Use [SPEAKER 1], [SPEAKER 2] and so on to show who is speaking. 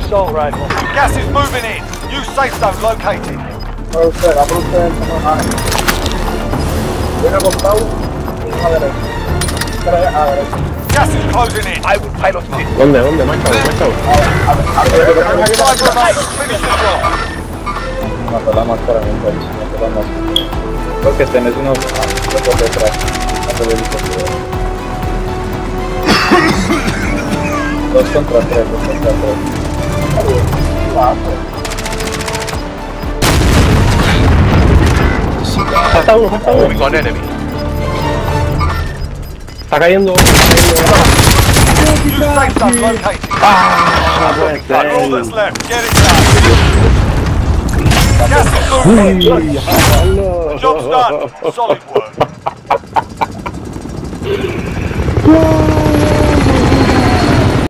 [SPEAKER 1] assault rifle.
[SPEAKER 2] Gas is moving in. New safe zone located. Gas is closing in.
[SPEAKER 1] I will pilot this.
[SPEAKER 3] ¿Dónde? Marcado.
[SPEAKER 2] Five remain. Finish the job.
[SPEAKER 4] Mató la máscara, porque tenés unos por detrás. Dos contra tres.
[SPEAKER 3] Falta uno.
[SPEAKER 1] We got enemy.
[SPEAKER 3] Está cayendo.
[SPEAKER 2] New safe zone located. That's all that's left. Get it done. Gas is moving in. Job's done. Solid work.